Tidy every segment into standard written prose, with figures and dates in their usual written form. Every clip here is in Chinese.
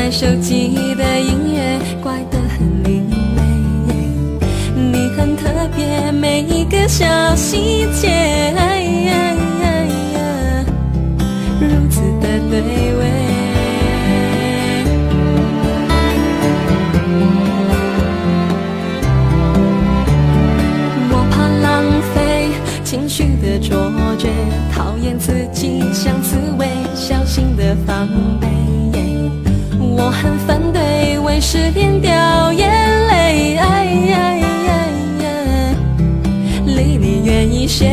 在手机的音乐怪得很另类，你很特别，每一个小细节，如此的对味。我怕浪费情绪的卓绝，讨厌自己像刺猬，小心的防备。我很反对为失恋掉眼泪，离你远一些。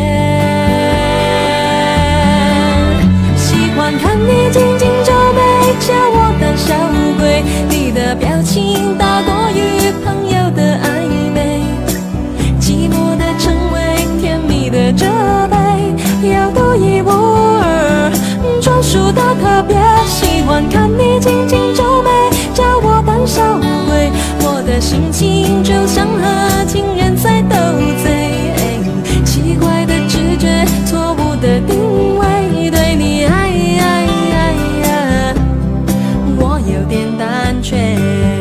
喜欢看你紧紧皱眉，叫我胆小鬼。你的表情大过于朋友的暧昧，寂寞的称谓，甜蜜的责备，要独一无二，专属的特别。喜欢看你紧紧皱眉，叫我胆小鬼。我的心情就像和情人在斗嘴，奇怪的直觉，错误的定位，对你我有点胆怯。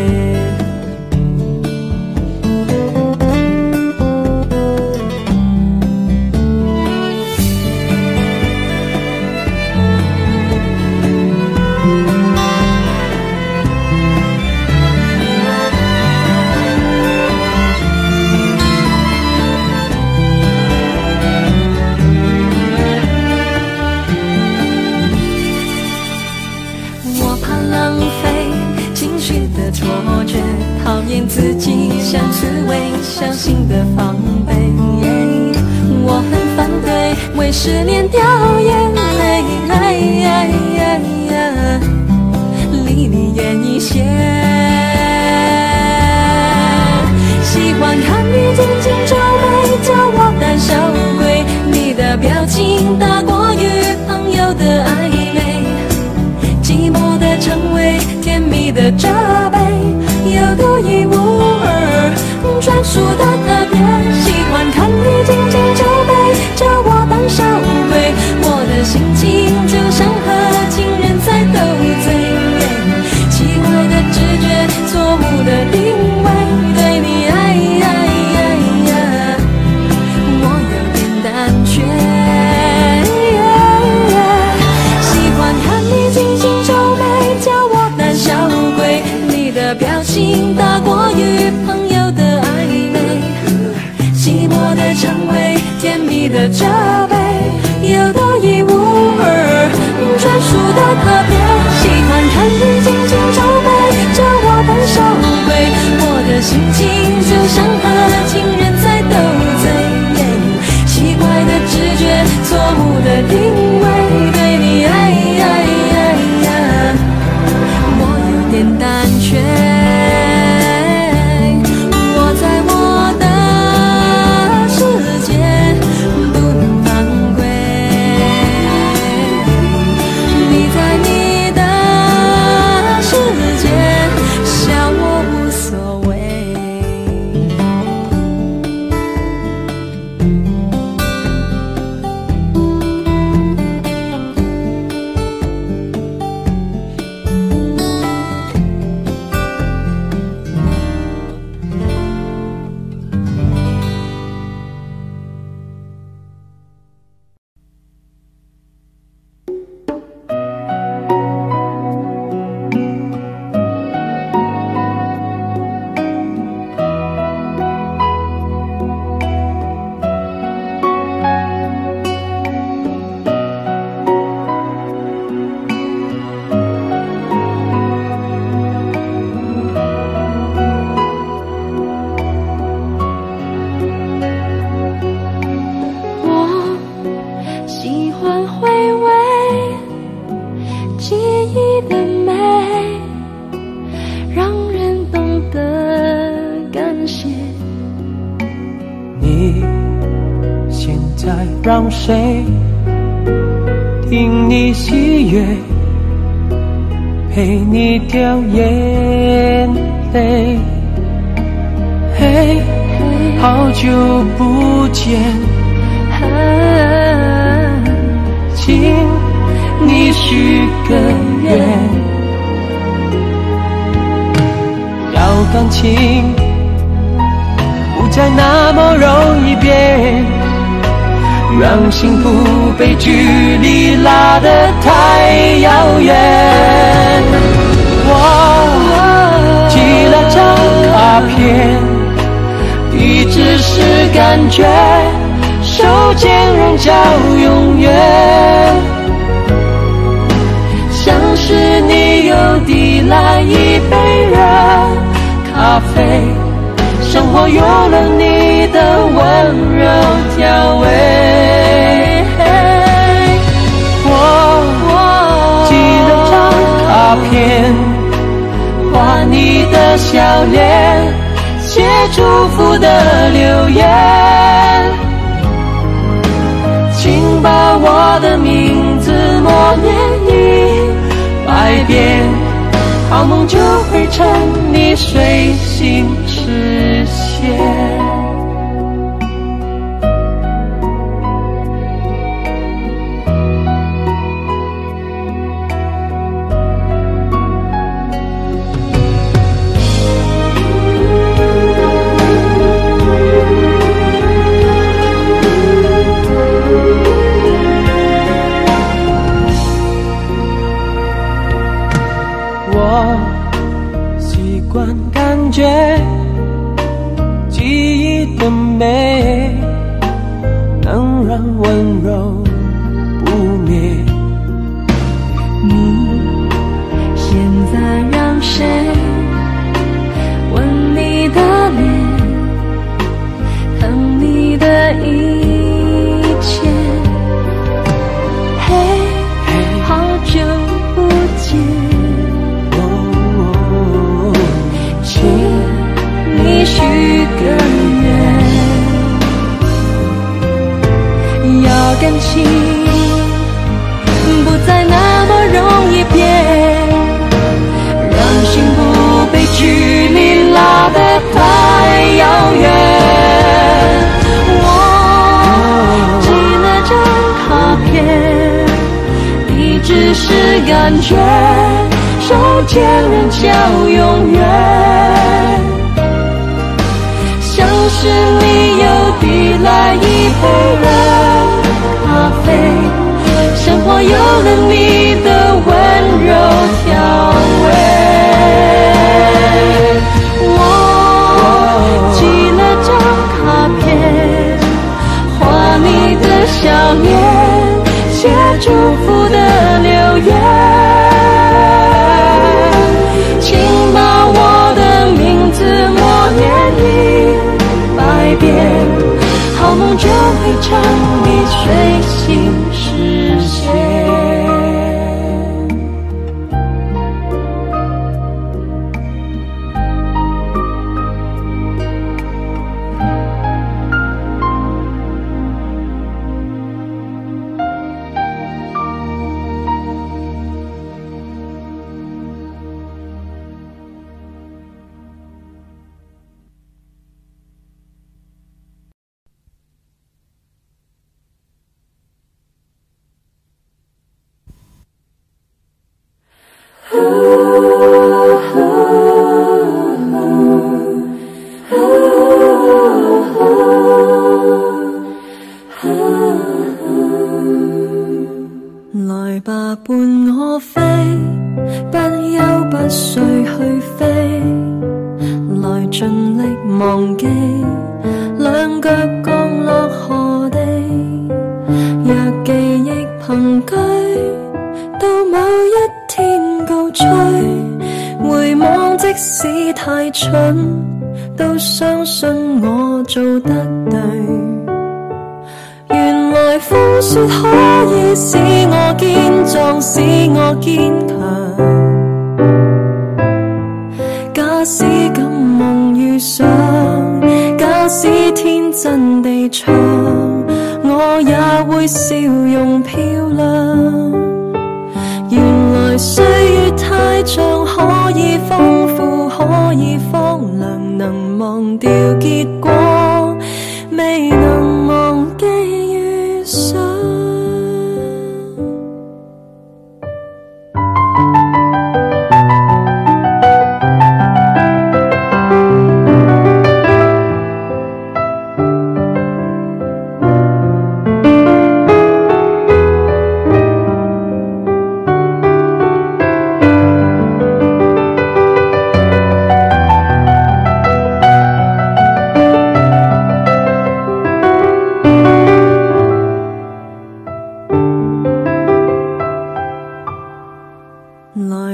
讨厌自己像刺猬，小心的防备。我很反对为失恋掉眼泪，离你远一些。喜欢看你紧紧皱眉，叫我胆小鬼。你的表情大过于朋友的暧昧，寂寞的称谓，甜蜜的责备，有独一无二，专属的特别。喜欢看你紧紧皱眉，叫我胆小鬼。我的心情就像和情人在斗嘴，奇怪的直觉，错误的定位，对你我有点胆怯。喜欢看你紧紧皱眉，叫我胆小鬼。你的表情大过于朋友的暧昧，寂寞的称谓，甜蜜的责备，有独一无二，专属的特别。喜欢看你紧紧皱眉，叫我胆小鬼。我的心情就像和情人在斗嘴，奇怪的直觉，错误的定位，对你我有点胆怯。我在我的世界不能犯规，你在你的世界笑我无所谓。 让谁听你喜悦，陪你掉眼泪。嘿，好久不见，请你许个愿， 感情不再那么容易变，让幸福被距离拉得太遥远。我寄了张卡片，地址是感觉，手间仍叫永远。像是你又递来一杯热咖啡，生活有了你的温柔调味。我寄了张卡片，画你的笑脸，写祝福的留言，请把我的名字默念100遍，好梦就会趁你睡醒实现。我习惯感觉记忆的美，能让温柔不灭。 你现在让谁吻你的脸，疼你的一切？嘿，好久不见，你许个愿，要感情不再那么容易变，让幸福被距离拉得太遥远。我寄了张卡片，地址是感觉，手间仍叫永远。像是你又递来一杯热咖啡，生活有了你的温柔调味。我寄了张卡片，画你的笑脸，写祝福的留言，请把我的名字默念100遍，好梦就会趁你睡醒实现。來吧，伴我飛，不休不睡去飛，來盡力忘記兩腳降落何地。若記憶憑據，到某一天告吹，回望即使太蠢，都相信我做得對。原來風雪可以使我堅壯，使我堅強。假使敢夢遇上，假使天真地唱，我也會笑容漂亮。原來歲月太長，可以豐富，可以荒涼，能忘掉結果，未能忘記遇上。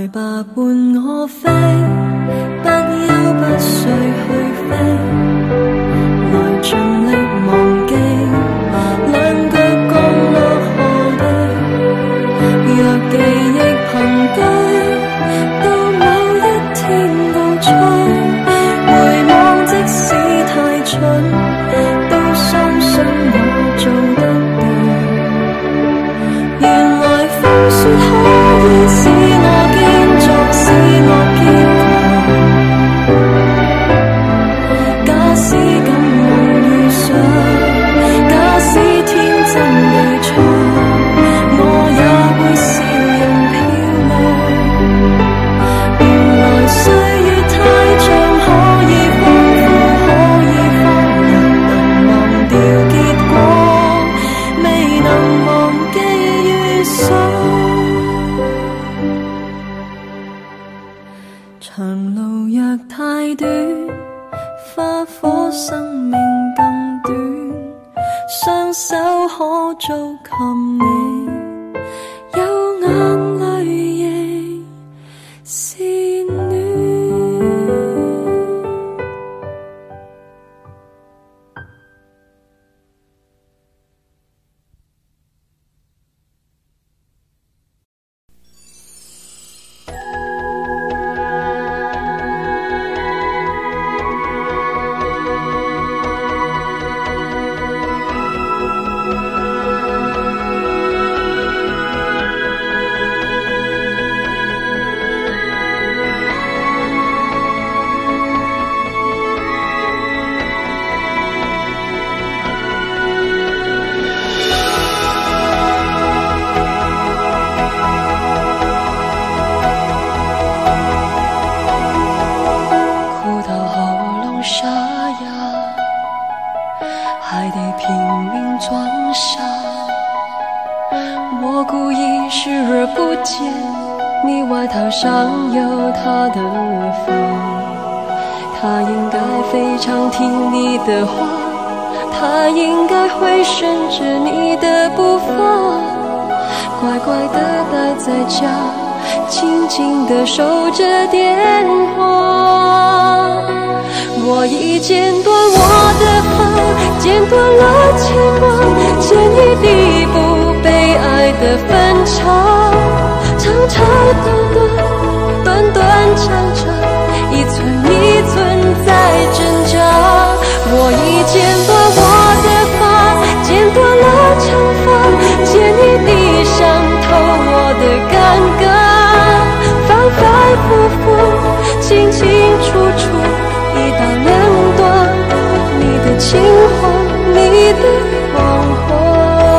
来吧，伴我飛，不休不需去飛，來盡力忘記兩腳降落河底。若記憶憑據，到某一天告吹，回望即使太蠢，都相信我做得對。原來風雪可以使我堅作，使我堅強。假使敢夢遇上，假使天真地唱，我也會笑容飄亮。原來歲月太長，可以豐富，可以荒涼，能忘掉結果，未能忘記遇上。長路若太短，花火生命更短，雙手可做琴你，有眼淚亦是暖。还得拼命装傻，我故意视而不见，你外套上有他的发，他应该非常听你的话，他应该会顺着你的步伐，乖乖地待在家，静静地守着电话。我已剪断我的发，剪断了牵挂，剪一地不被爱的分岔，长长短短，短短长长，一寸一寸在挣扎。我已剪断我的发，剪断了长发，剪一地伤透我的尴尬，反反复复，清清楚楚，一刀两断，你的情话，你的谎话。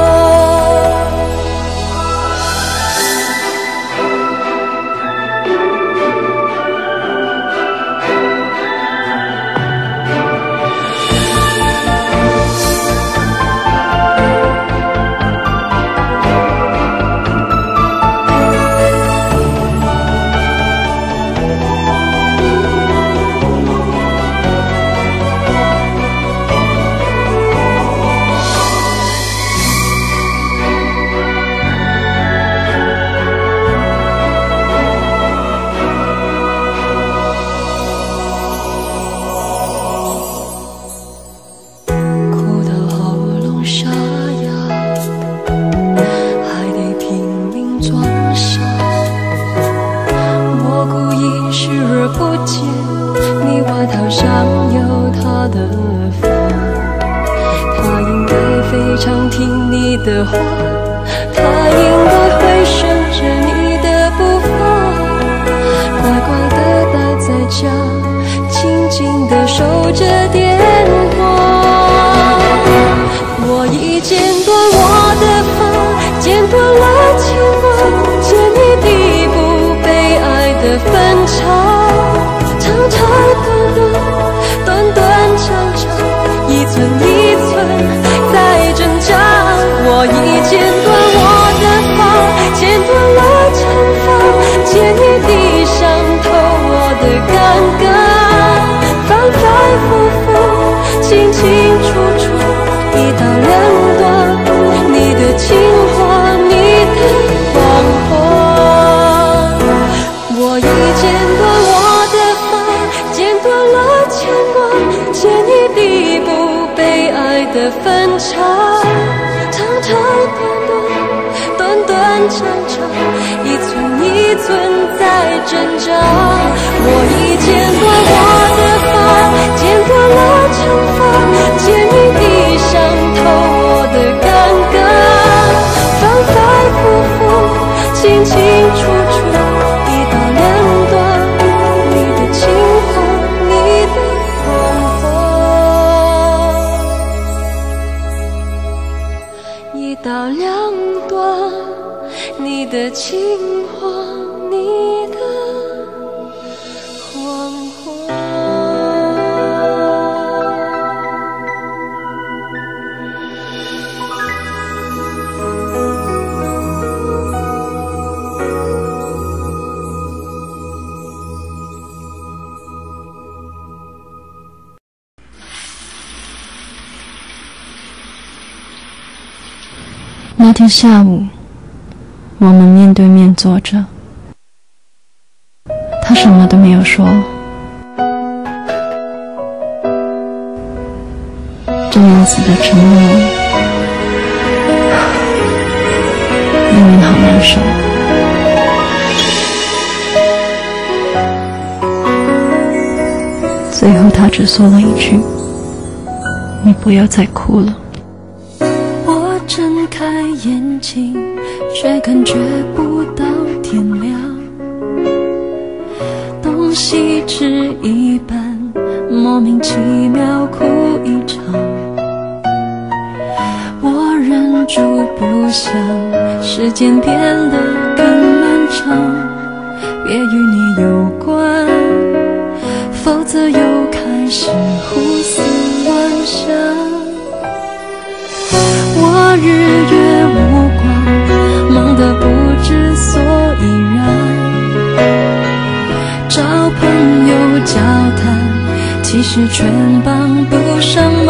的话，他应该会顺着你的步伐，乖乖地待在家，静静地守着电话。我已剪断我的发，剪断了牵挂，剪一地不被爱的分岔，长长短短，短短长长，一寸一寸在挣扎。我已剪断我的发，剪断了长发，剪一地伤透我的尴尬，反反复复， 段长长，一寸一寸在挣扎。我已剪断我的发，剪断了长发，剪你地上透我的尴尬，反反复复，清清楚楚，一刀两断，你的情话，你的谎话，一刀两断，你的情话，你的谎话。 那天下午，我们面对面坐着，他什么都没有说。这样子的沉默，令人好难受。最后他只说了一句：“你不要再哭了。” 我睁开眼睛，却感觉不到天亮，东西吃一半，莫名其妙哭一场。我忍住不想时间变得更漫长，别与你有关，否则又开始胡思乱想。我日月无光，忙得不知所以然，找朋友交谈，其实全帮不上忙。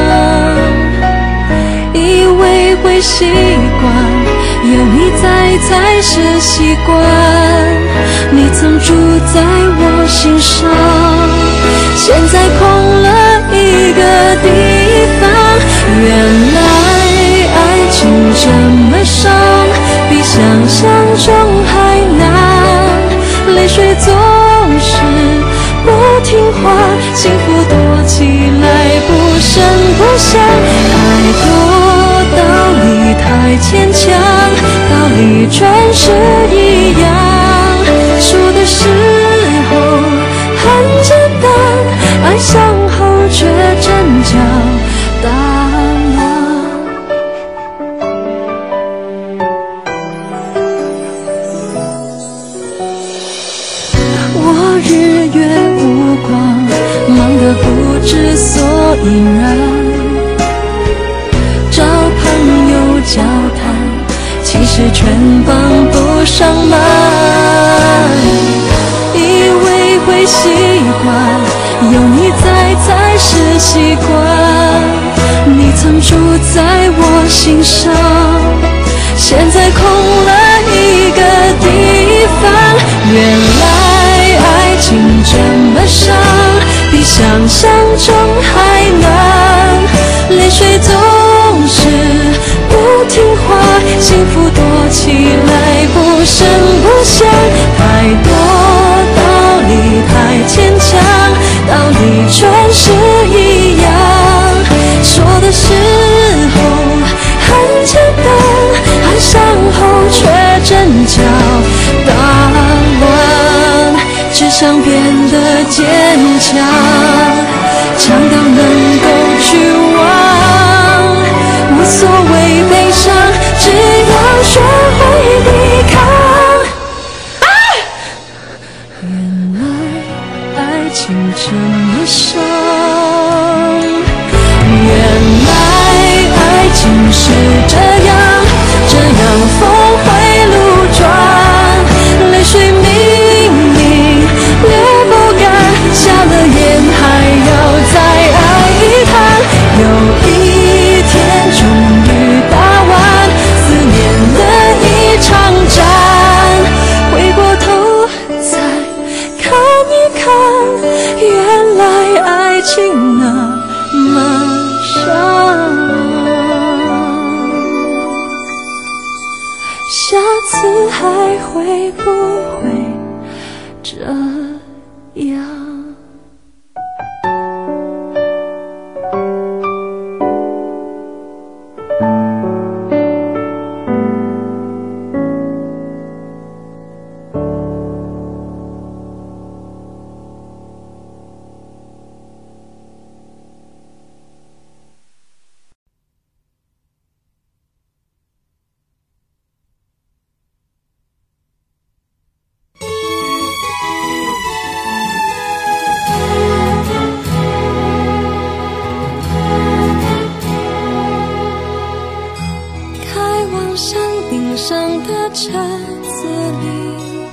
以为会习惯，有你在才是习惯，你曾住在我心上，现在空了一个地方。原来爱情这么伤，比想象中还难，泪水总是不听话，幸福躲起来不声不响。太多道理太牵强，道理全是一样，说的时候很简单，爱上后却真叫答案。我日月无光，忙得不知所以然，找朋友交谈，其实全帮不上忙。以为会习惯，有你在才是习惯，你曾住在我心上，现在空了一个地方。原来爱情这么伤，比想象中还难，泪水总是不听话，幸福躲起来不声不响。太多道理太牵强，道理全是一样，说的时候很简单，爱上后却真叫答案，只想变得坚强，强到能够去忘，无所谓悲伤，只要学会抵抗。原来爱情这么伤，原来爱情是这样，这样峰回路转，泪水明明流不干，下了眼下次还会不会这样？上的车子里，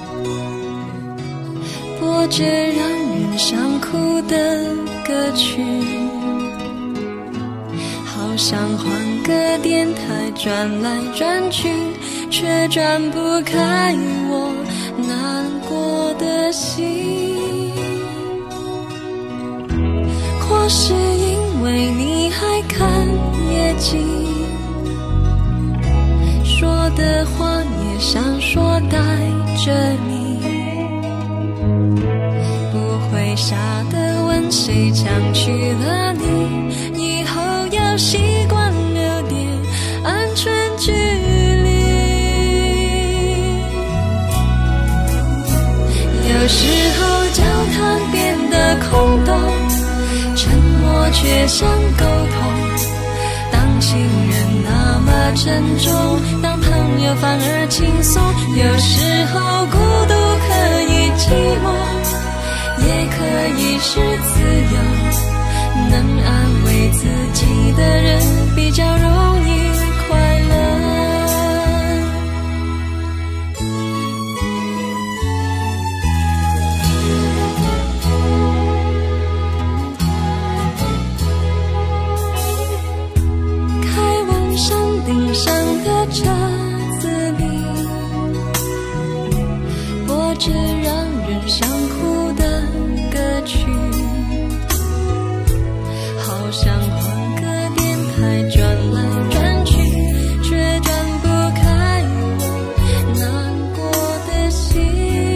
播着让人想哭的歌曲，好想换个电台转来转去，却转不开我难过的心。或是因为你还看夜景，说的话也想说带着你，不会傻的问谁抢去了你，以后要习惯留点安全距离。有时候交谈变得空洞，沉默却像沟通，当情人那么沉重，当朋友反而轻松。有时候孤独可以寂寞，也可以是自由，能安慰自己的人比较容易快乐。上的车子里，播着让人想哭的歌曲，好想换个电台转来转去，却转不开我难过的心。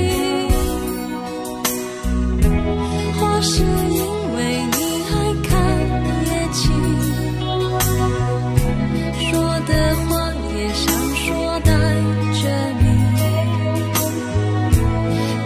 或是因为你还看夜景，说的话也想说带着你，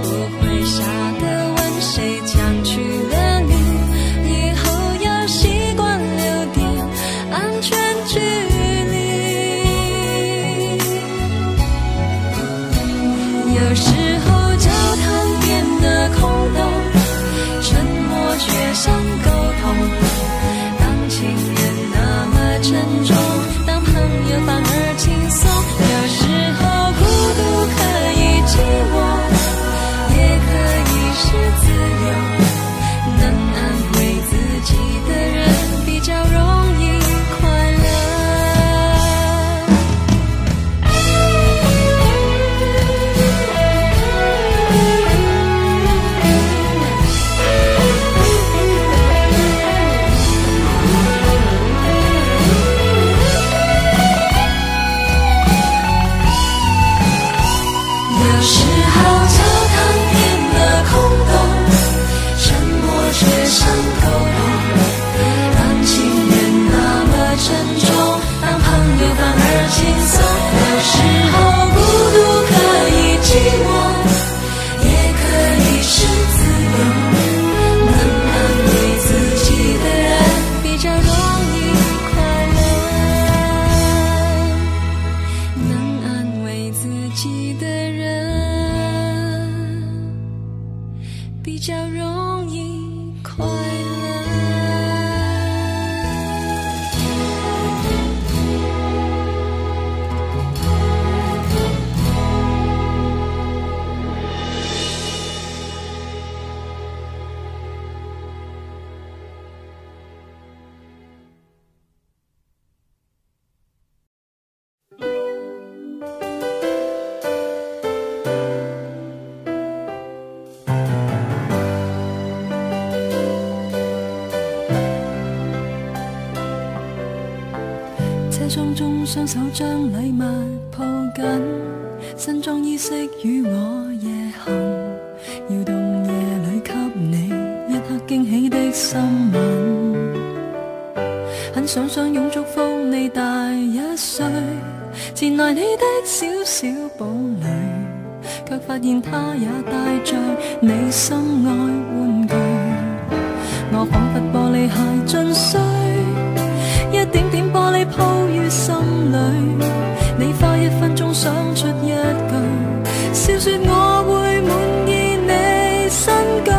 雙手將禮物抱緊，新裝衣飾與我夜行，搖動夜裏給你一刻驚喜的心吻。很想擁祝福你大1歲，前來你的小小堡壘，卻發現他也帶着你心愛玩具。我彷彿玻璃鞋進水，一點點玻璃鋪於心裏，你花1分鐘想出一句，笑說我會滿意你新居。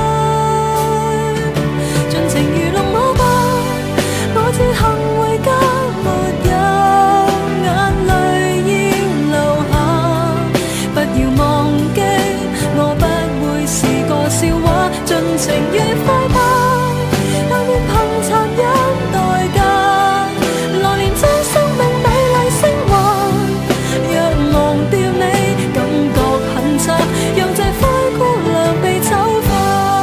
盡情愚弄我吧，我只肯回家，沒有眼淚要流下，不要忘記我不會是個笑話，盡情愉快吧，但願憑殘忍代價來年將生命美麗升華。若忘掉你感覺很差，讓這灰姑娘被醜化。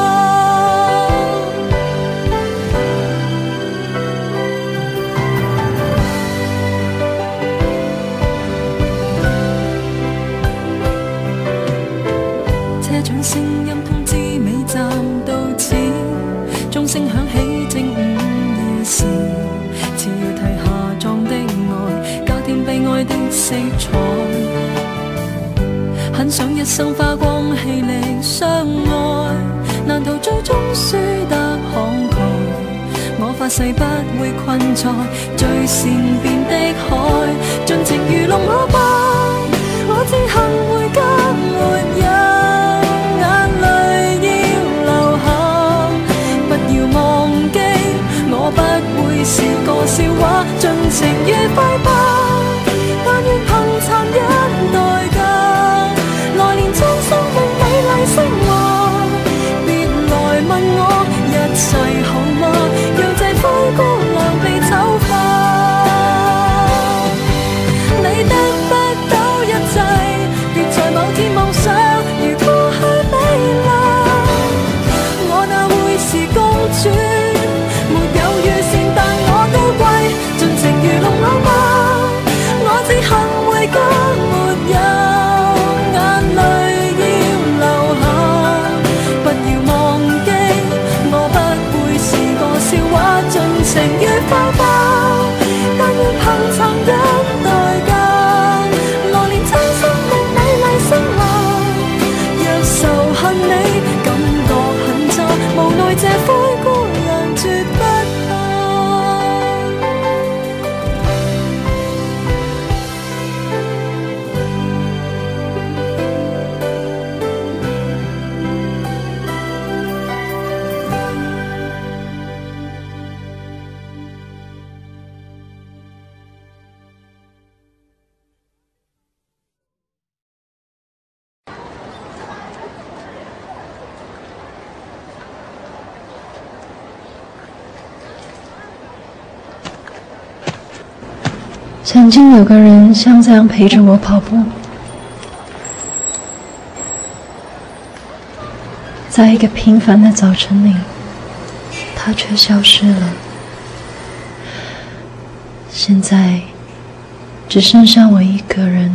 車長聲音通知尾站到此，鐘聲響起正午夜時，似要替下葬的愛加添悲哀的色彩。很想一生花光氣力相愛，難逃最終輸得慷慨。我發誓不會困在最善變的海，盡情愚弄我吧，我只肯回家，沒有眼淚要流下，不要忘記我不會是個笑話，盡情愉快吧，但願憑殘忍代價來年將生命美麗升華。別來問我一切好嗎，讓這灰姑娘被醜化。你得不到一切，別在某天妄想如過去美麗，我哪會是公主，沒有預算但我高貴，盡情愚弄我吧，我只肯回家，沒有眼淚要流下，不要忘記我不會是個笑話，盡情愉快吧，但願憑殘忍代價來年將生命美麗升華。若仇恨你感覺很差，無奈這灰姑娘絕不怕。 曾经有个人像这样陪着我跑步，在一个平凡的早晨里，他却消失了。现在只剩下我一个人。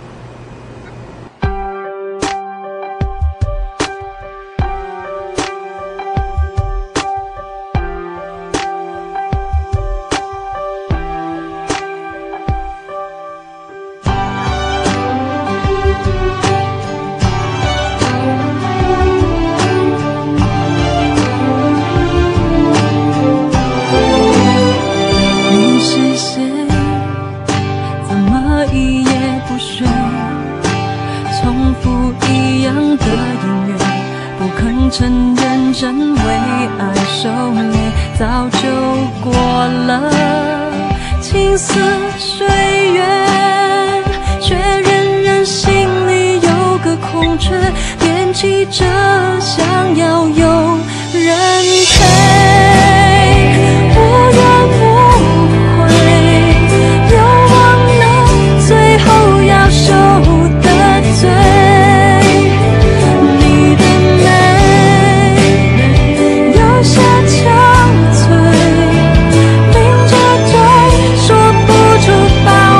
承认真为爱受累，早就过了青丝岁月，却仍然心里有个空缺，惦记着想要有人陪，无怨无悔，又忘了最后要受的罪。下憔悴，抿着嘴说不出。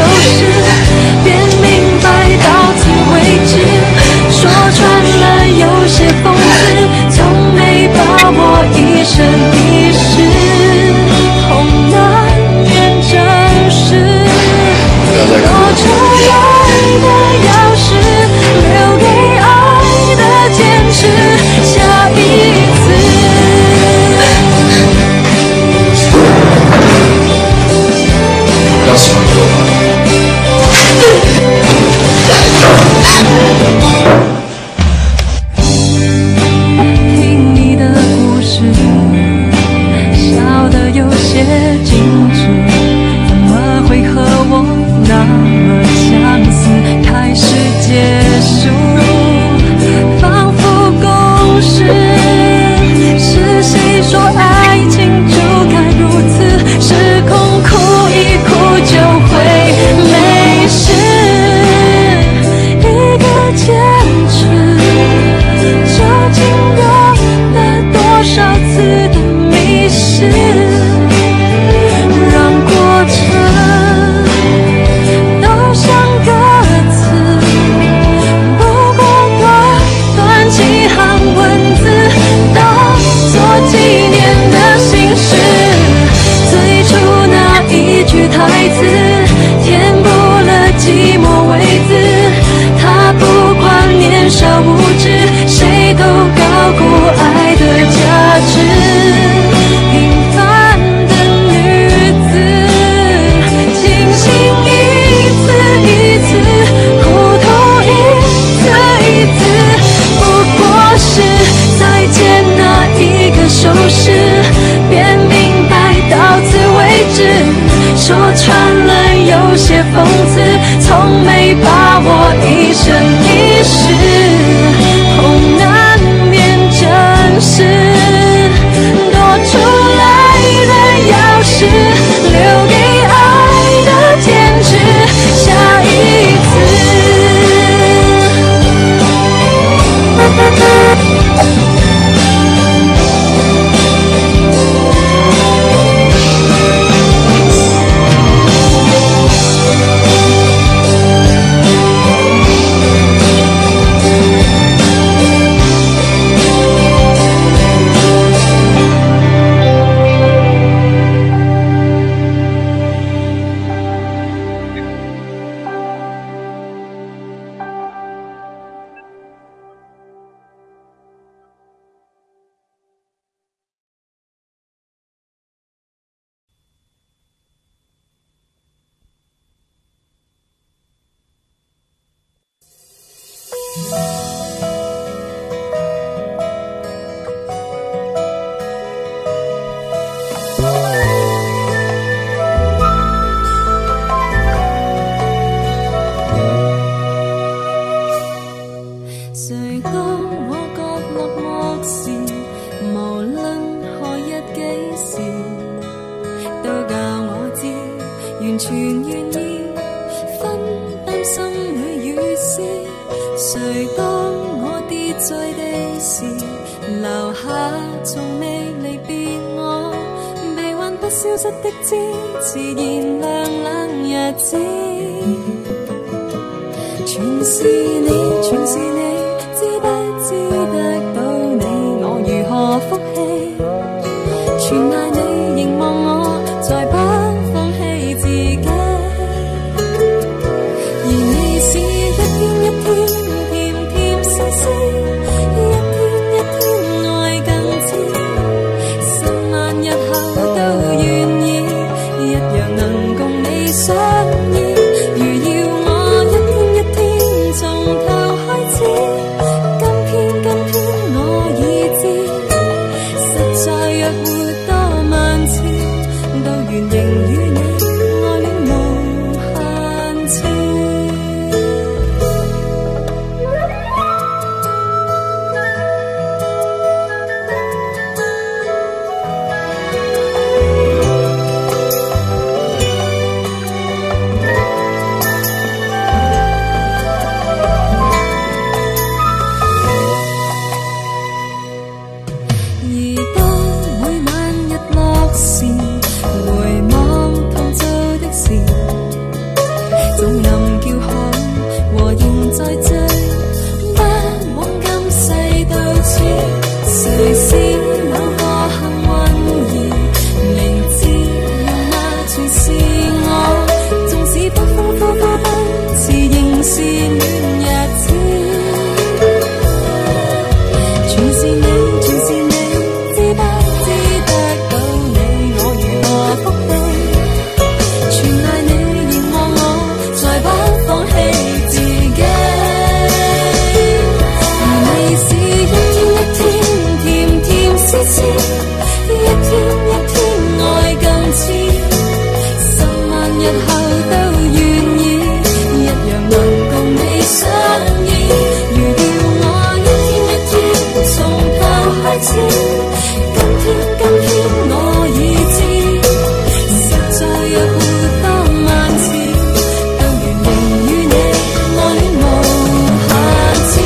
饰，便明白到此为止。说穿了有些讽刺，从没把握一生一世，痛难免正视。多出来的钥匙，留给爱的坚持，下一次。 要喜欢我吗？ 听你的故事，笑得有些精致，怎么会和我那么相似？开始结束，仿佛公式。是谁说爱情就该如此？时空哭一哭就会没事，一个坚持，究竟有了多少次的迷失？让过程都像歌词，不过短短几行文字，当作纪念的心事。最初那一句台词，填补了寂寞位置。他不管年少无知，谁都高估爱的价值。平凡的女子，清醒一次一次，糊涂一次一次，不过是再见那一个手势，便明白到此为止。说穿了有些讽刺，从没把握一生一世，痛难免正视。多出来的钥匙，留给爱的坚持，下一次。谁当我角落漠视，无论何日几时，都教我知，完全愿意分担心里雨丝。谁当我跌在地时，留下从未离别我，悲欢不消失的支持，燃亮冷日子。全是你，全是你。知不知得到你，我如何福氣？全賴你凝望我，才不放棄自己。而你是一天一天甜甜絲絲，一天一天愛更知。10萬日後都願意，一樣能共你相依。如要我一天一天從頭。 纵任叫好，和仍在追，不枉今世到此。谁是那个幸运儿，明知用那全是我，纵使不丰富不似仍是戀日子。全是你，全是你，知不知得到你我如何福氣？全賴你凝望我，才不放棄自己。而你是一天一天甜甜絲絲，一天一天愛更似，10萬日後都願意，一樣能共你相依。如叫我一天一天從頭開始，今天我已知，實在若活多萬次，都願仍與你愛戀無限次。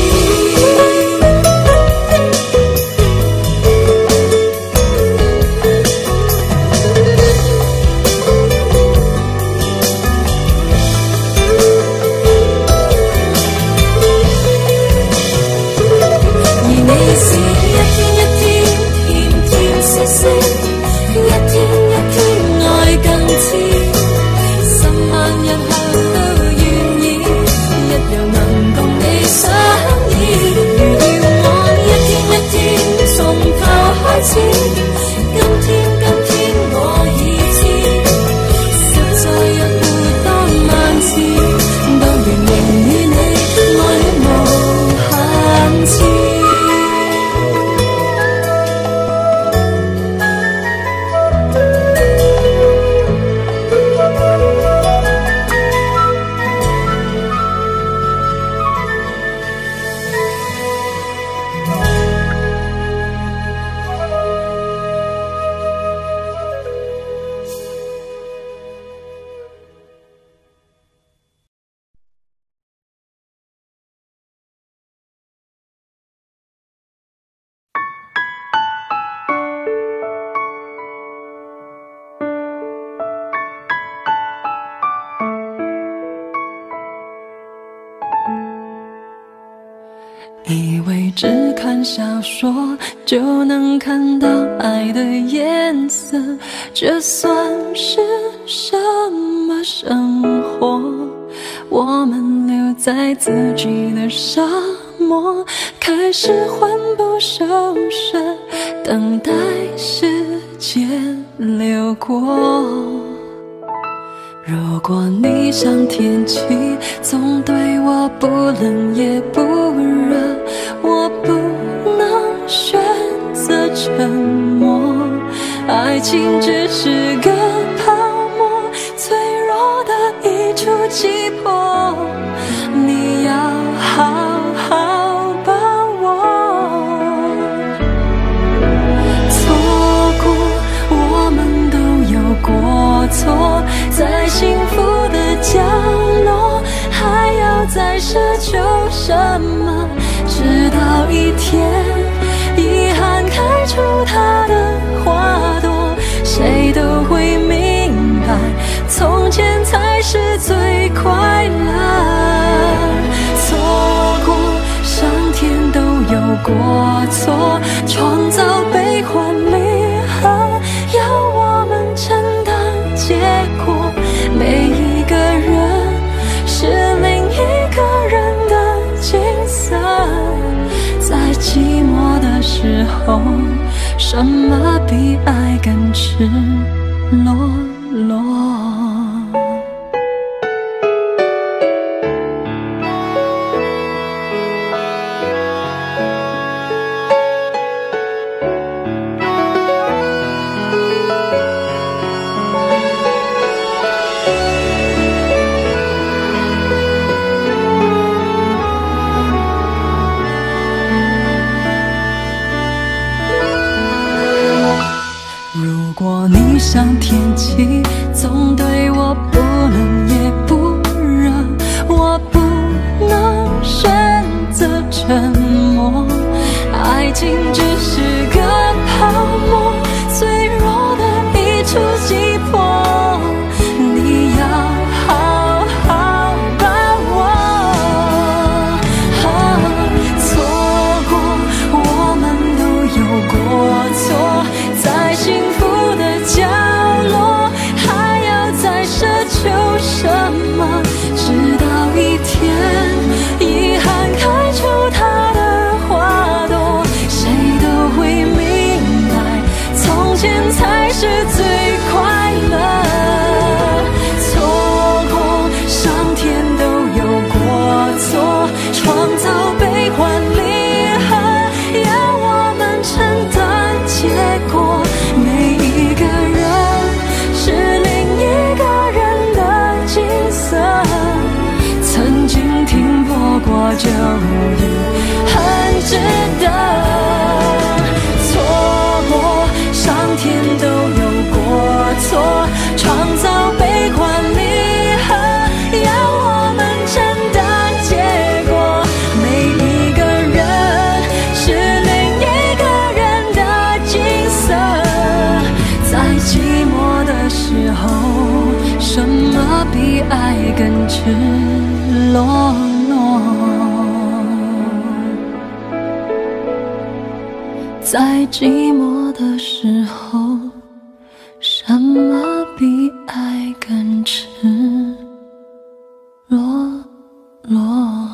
而你是一天一天甜甜絲絲，一天一天愛更似，10萬日後都願意，一樣能共你相依。如要我一天一天從頭開始，今天我已知，實在若活多萬次，都願仍與你愛戀無限次。以为只看小说就能看到爱的颜色，这算是什么生活？我们留在自己的沙漠，开始魂不守舍，等待时间流过。如果你像天气，总对我不冷也不热，我不能选择沉默。爱情只是个泡沫，脆弱的一触即破，你要好好把握。错过，我们都有过错，在幸福的角落，还要再奢求什么？直到一天，遗憾开出它的花朵，谁都会明白，从前才是最快乐。错过，上天都有过错，创造悲欢离合，要我们承担结果。每一个人是另一个人的景色，在寂寞的时候，什么比爱更赤裸裸？像天气，总对就已很值得。错过，上天都有过错，创造悲欢离合，要我们承担结果。每一个人是另一个人的景色，在寂寞的时候，什么比爱更赤裸裸？在寂寞的时候，什么比爱更赤裸裸？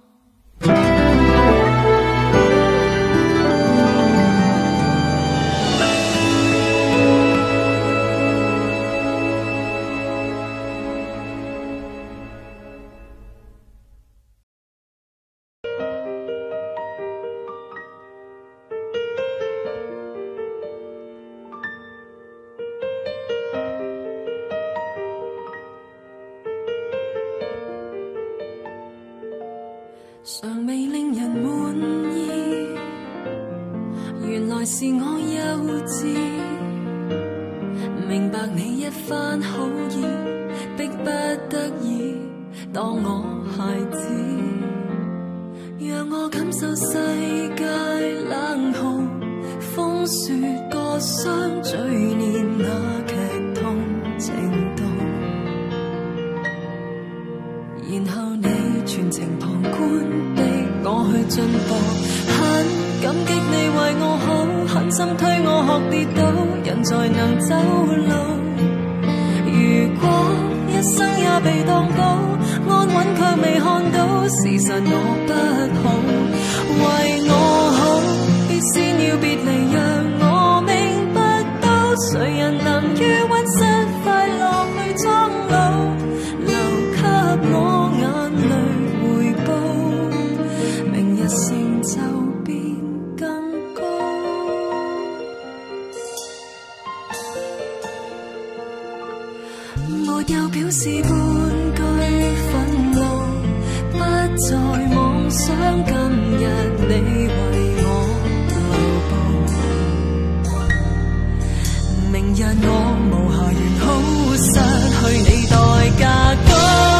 尚未令人滿意，原來是我幼稚。明白你一番好意，迫不得已當我孩子，讓我感受世界冷酷，風雪割傷嘴臉那劇痛程度。然後你全程旁觀，逼我去進步，很感激你為我好，狠心推我學跌倒，人才能走路。如果一生也被當寶，安穩卻未看到，事實我不好。為我好，必先要別離，讓我明白到，誰人能於溫室快樂去蒼老，留給我眼淚回報，明日成就變更高。沒有表示半句憤怒，不再妄想今日你為我留步，明日我無下緣好，失去你代價高。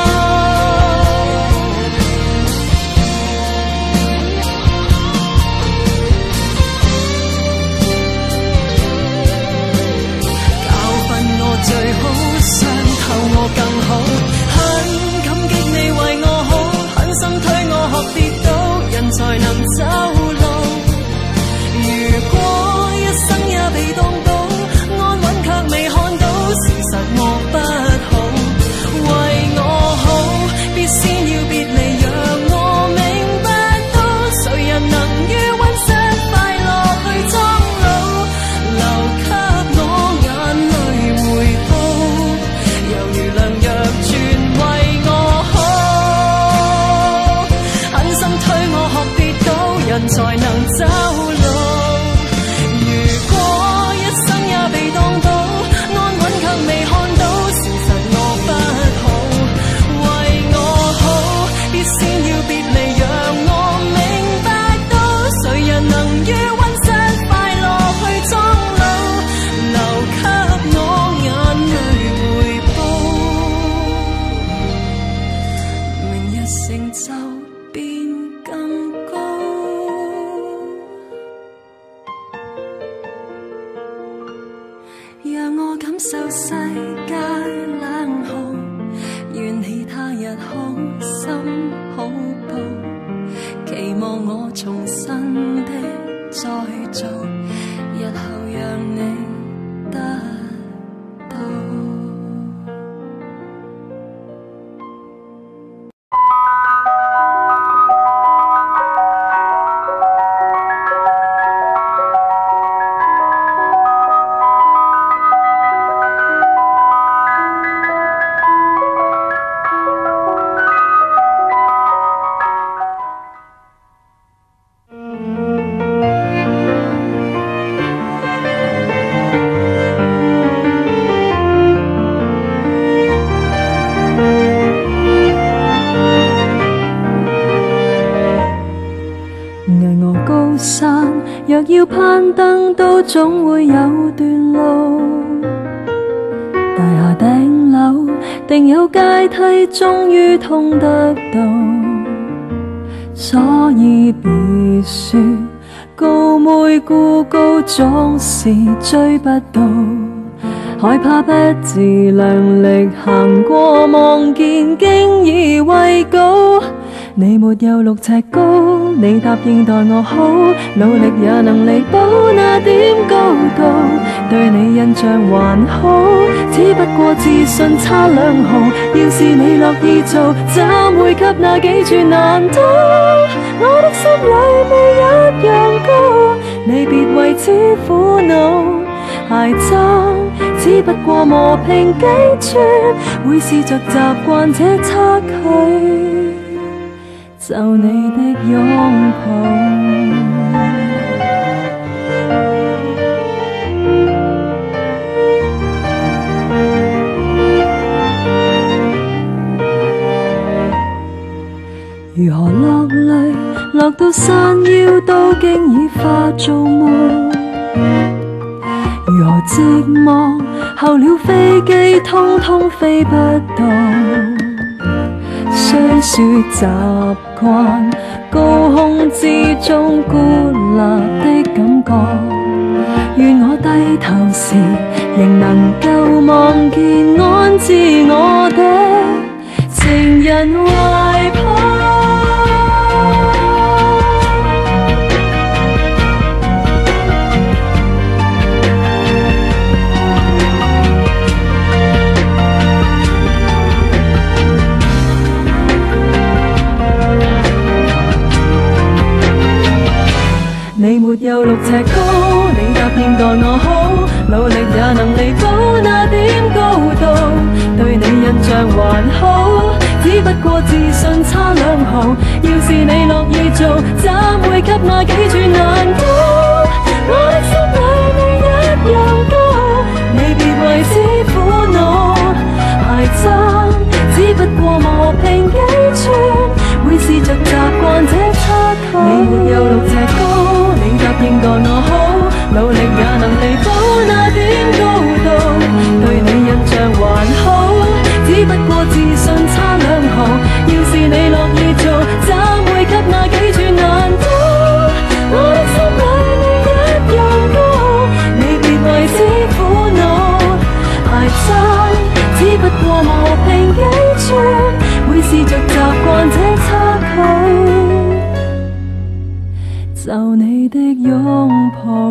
最好傷透我更好，很感激你為我好，狠心推我學跌倒，人才能走路。如果一生也被當寶，安穩卻未看到，事實我不好。為我好，必先要別離，讓我明白到，誰人能於溫室快樂去蒼老，留給我眼淚回報，猶如良藥全為我好，狠心推我學跌倒，人才能走路。如果一生也被當寶，安穩卻未看到，事實我不好。為我好，必先要別離，讓我明白到，誰人能於溫室快樂去蒼老，留給我眼淚回報，明日成就變更高。讓我感受世界冷酷，願你他日好心好報，期望我重新的再做，日後讓你得到。 若要攀登，都總會有段路。大廈頂樓定有階梯，終於通得到。所以別說高妹孤高總是追不到，害怕不自量力行過，望見經已畏高。你沒有6尺高，你答應待我好，努力也能彌補那點高度。對你印象還好，只不過自信差2毫。要是你樂意做，怎會給那幾處難倒？我的心裏未一樣高，你別為此苦惱。鞋踭只不過磨平幾寸，會試着習慣這差距。就你的擁抱，如何落淚，落到山腰都經已化做夢。如何寂寞，候了飛機通通飛不到。雖說習慣高空之中孤立的感覺，願我低頭時仍能夠望見安置我的情人懷抱。你沒有6尺高，你答應待我好，努力也能彌補那點高度。對你印象還好，只不過自信差2毫。要是你樂意做，怎會給那幾處難倒？我的心裏未一樣高，你別為此苦惱。鞋踭只不過磨平幾寸，會試着習慣這差距。你沒有6尺高，你答應待我好，努力也能彌補那點高度。對你印象還好，只不過自信差2毫。要是你樂意做，怎會給那幾處難倒？我的心裏未一樣高，你別為此苦惱。鞋踭只不過磨平幾寸，會試着習慣這差距。就你的擁抱。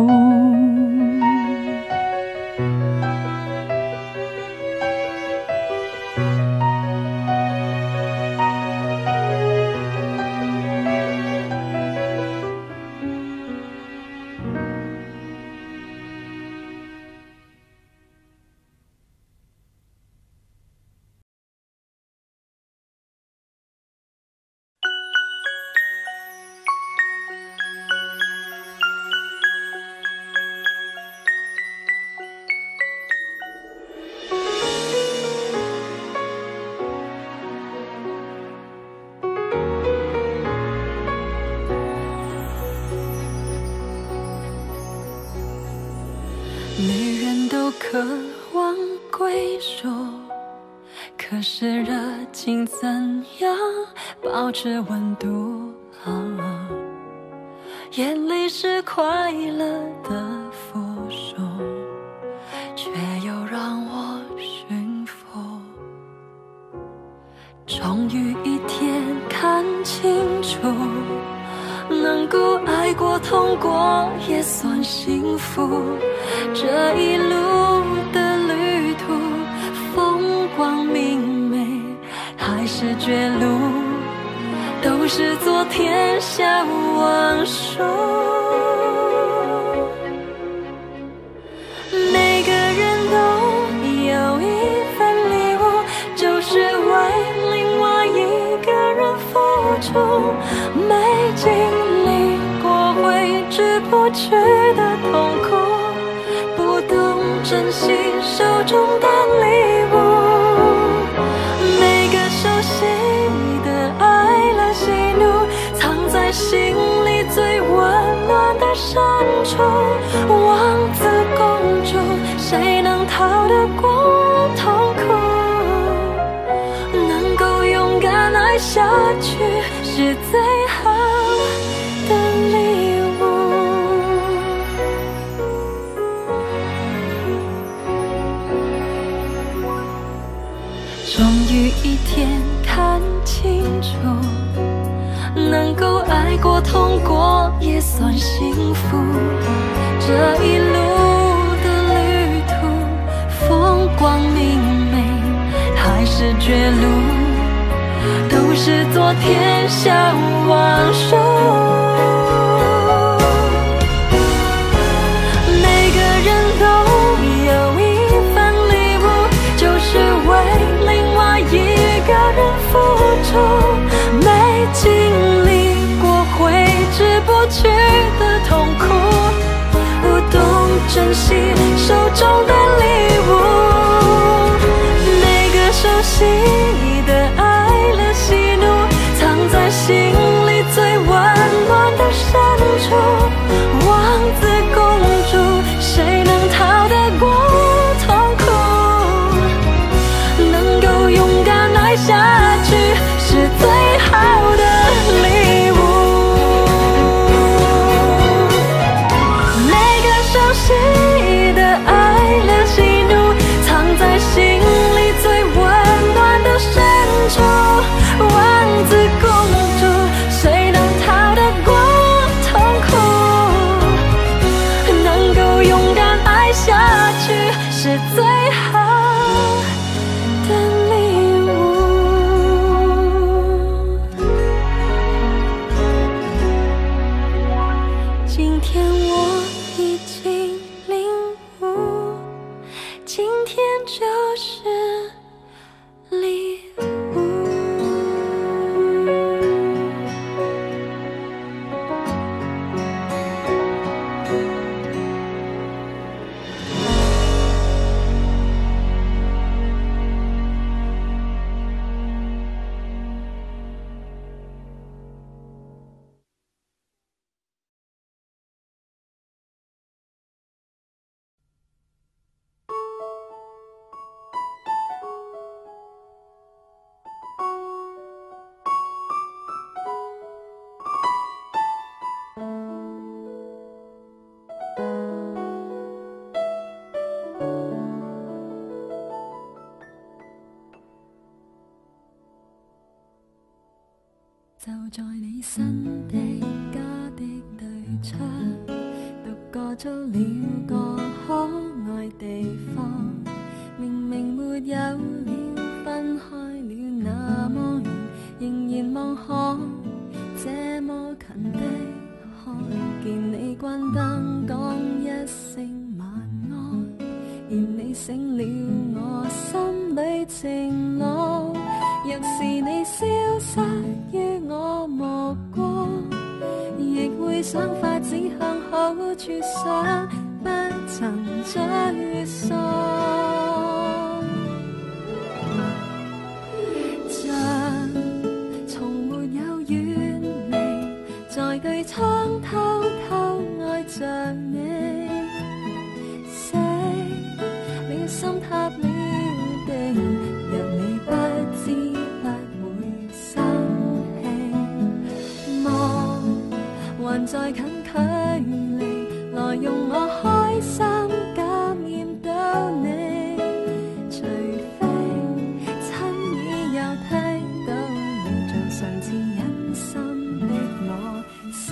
女人都渴望归属，可是热情怎样保持温度？眼泪是快乐的附属，却又让我驯服。终于一天看清楚，能够爱过痛过也算幸福。这一路的旅途，风光明媚还是绝路，都是昨天下往事。每个人都有一份礼物，就是为另外一个人付出。没经历过会知不觉的痛苦，不懂珍惜手中的礼物。每个熟悉的爱乐喜怒，藏在心里最温暖的深处。 爱下去是最好的礼物。终于一天看清楚，能够爱过痛过也算幸福。这一路的旅途，风光明媚还是绝路，都是昨天向往书。每个人都有一份礼物，就是为另外一个人付出。没经历过挥之不去的痛苦，不懂珍惜手中的礼物。每个熟悉的爱了喜怒，藏在心里最温暖的深处。王子公主，谁能逃得过痛苦？能够勇敢爱下去是最好的礼物。每个熟悉的爱了喜怒，藏在心里最温暖的深处。王子公主，谁能逃得过痛苦？能够勇敢爱下去是最好的礼物。今天我已经领悟，今天就是礼物。就在你新的家的對窗，獨個租了個可愛地方。明明沒有了，分開了那麼遠，仍然望看這麼近的海。見你關燈講一聲晚安，然你醒了我心裏晴朗。若是你消失於我目光，亦會想法子向好處想，不曾沮喪。像從沒有遠離，在對窗偷偷愛着你，死了心塌了定，若你不知還在近距離，來用我開心感染到你。除非親耳又聽到你像上次忍心的我捨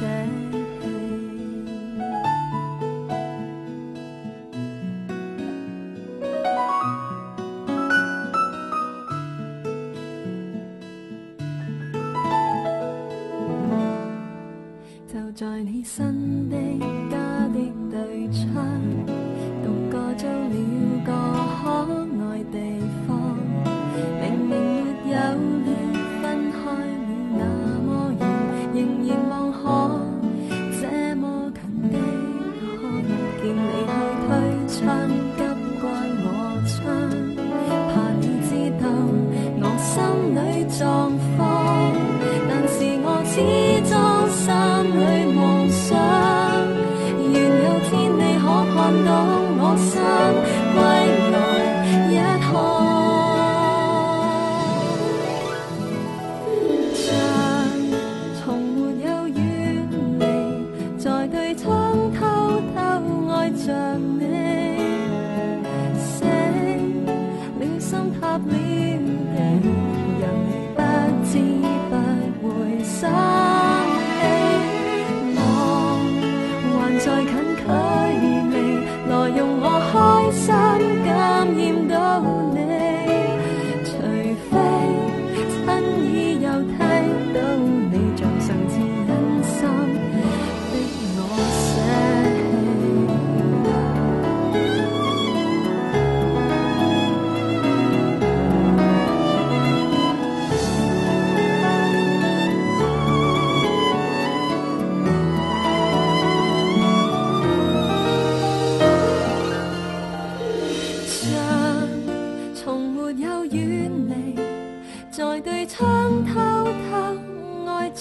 就在你新的家的對窗，獨個租了個可愛地方。明明沒有了，分開了那麼遠，仍然望看這麼近的海。見你去推窗，急關我窗，怕你知道我心裏狀況，但是我始終心裏夢想，願有天你可看到我心歸來，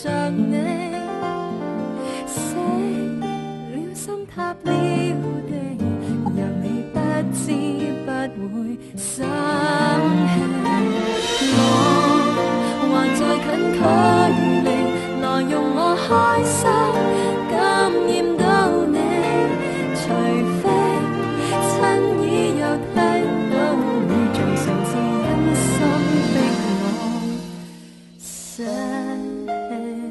上你，死了心塌了地，讓你不知不會生氣。我還在近距離，來用我開心感染到你，除非親耳又聽到你做成是忍心逼我捨棄。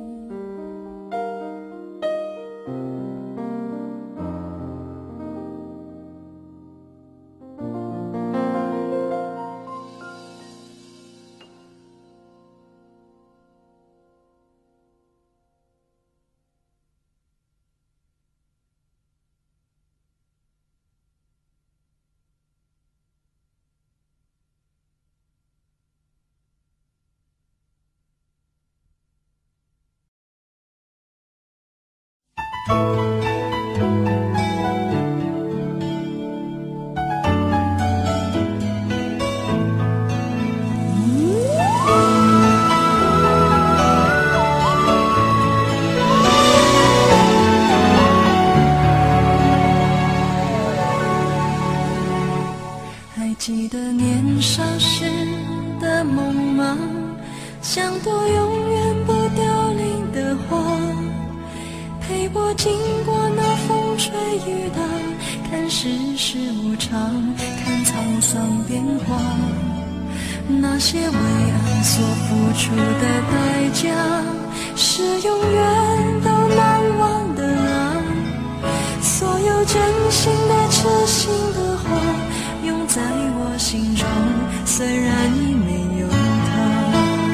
还记得年少时的梦吗？像朵永远不凋零的花，陪我经过那风吹雨打，看世事无常，看沧桑变化。那些为爱所付出的代价，是永远都难忘的啊！所有真心的、痴心的话，永在我心中，虽然已没有他。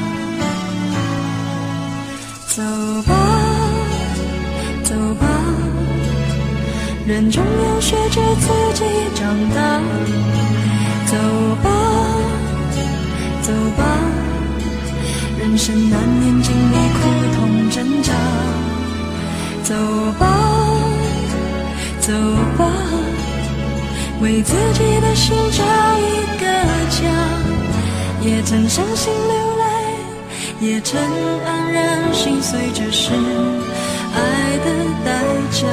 走吧，走吧，人终要学着自己长大。走吧，走吧，人生难免经历苦痛挣扎。走吧，走吧，为自己的心找一个家。也曾伤心流泪，也曾黯然心碎，这是爱的代价。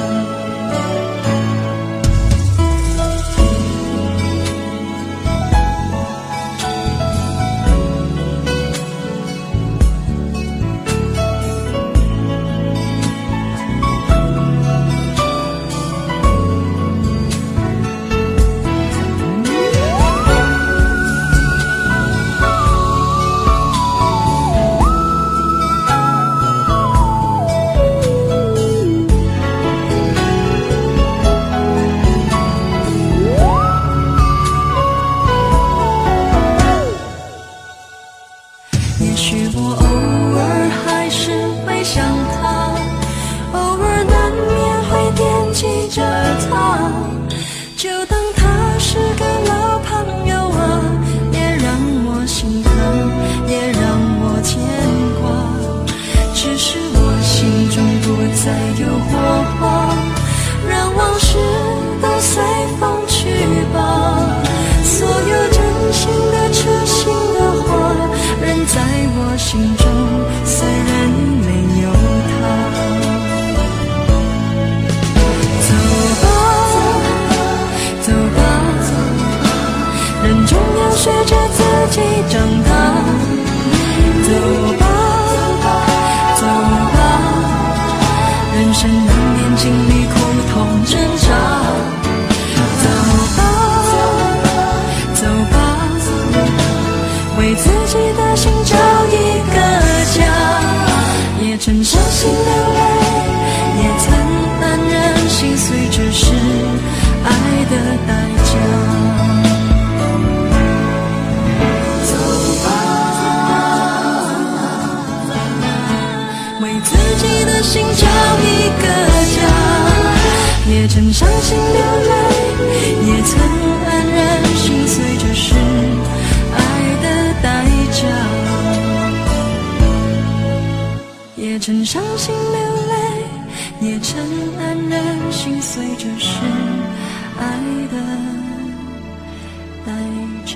曾伤心流泪，也曾黯然心碎，这是爱的代价。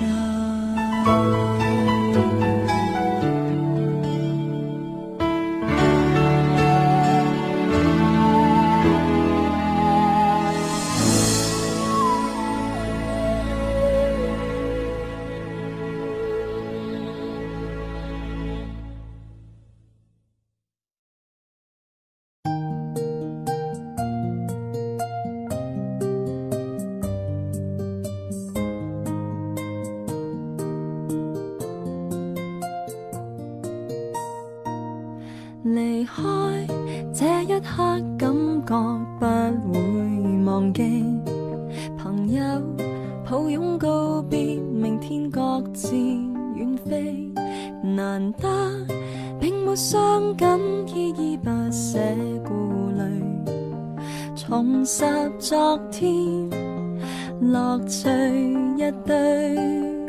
離開這一刻，感覺不會忘記。朋友抱擁告別，明天各自遠飛。難得並沒傷感，依依不捨顧慮，重拾昨天，樂趣一堆。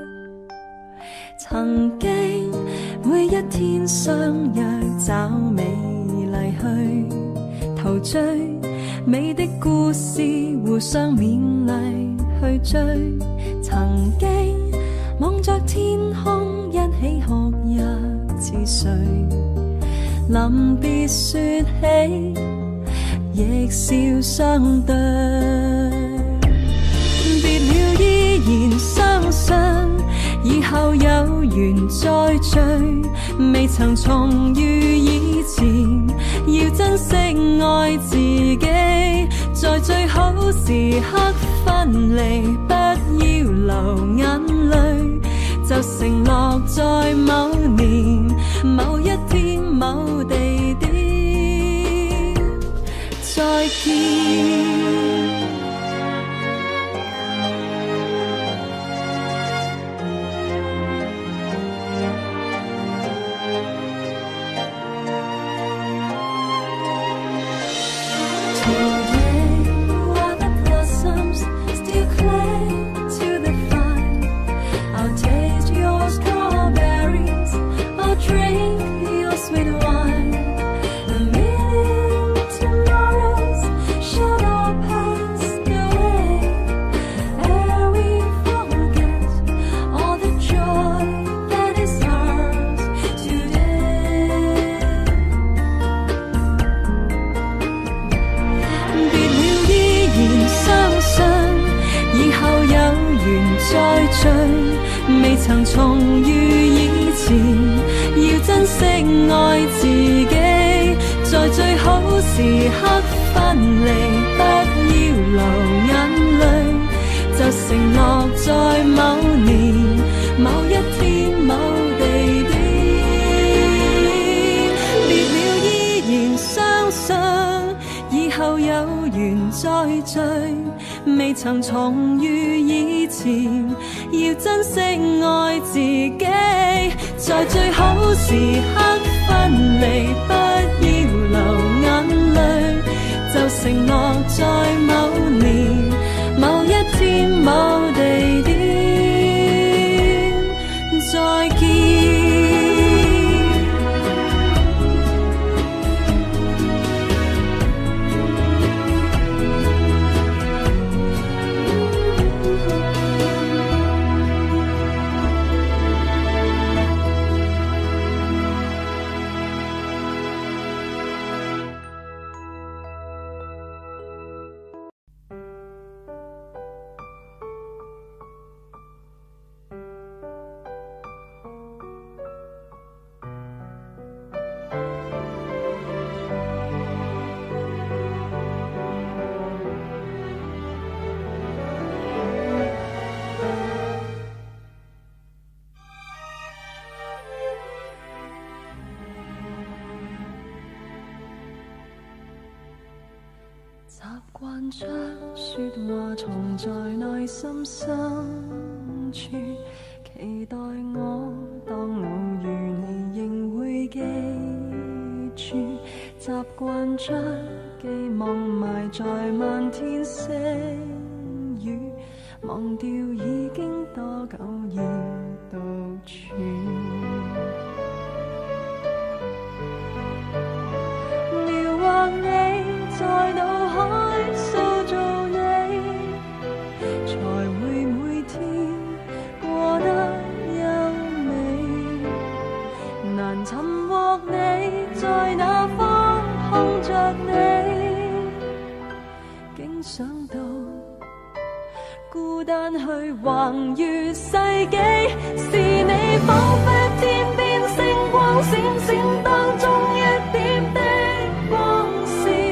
曾經每一天相約找美麗去陶醉，美的故事互相勉勵去追。曾經望着天空一起哭泣似睡，臨別說起亦笑相對。別了依然相信以後有緣再聚，未曾重遇以前，要珍惜愛自己，在最好時刻分離，不要流眼淚，就承諾在某年某一天某地點再見。未曾重遇以前，要珍惜愛自己，在最好時刻分離，不要流眼淚，就承諾在某年某一天某地點。別了依然相信以後有緣再聚，未曾重遇以前，要珍惜愛自己，在最好時刻分離，不要流眼淚，就承諾在某年某一天某地點再見。習慣將說話藏在內心深處，期待我當偶遇你仍會記住。習慣將寄望埋在漫天星雨，忘掉已經多久要獨處。描畫你在腦海塑造你，才會每天過得優美。難尋獲你在哪方看着你，竟想到孤單去橫越世紀，是你彷彿天邊星光閃閃當中一點的光線。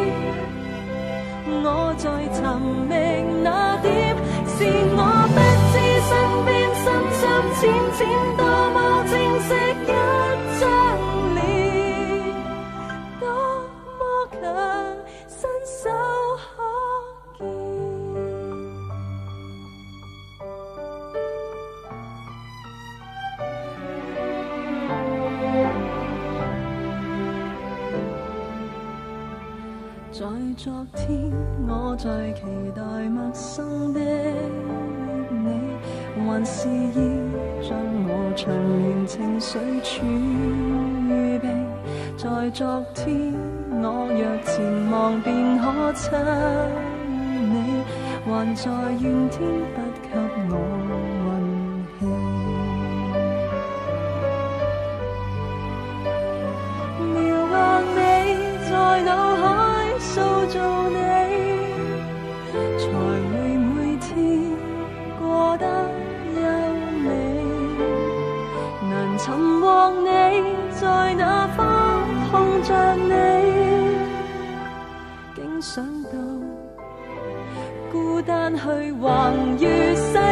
我在尋覓那點，是我不知身邊深深淺淺多麼清晰一張臉。 在昨天，我在期待陌生的你，還是要將我長年情緒儲備。在昨天，我若前望便可親你，還在怨天不給我運氣。描畫你在腦海塑造你，才會每天過得優美。難尋獲你，在哪方碰着你，竟想到孤單去橫越世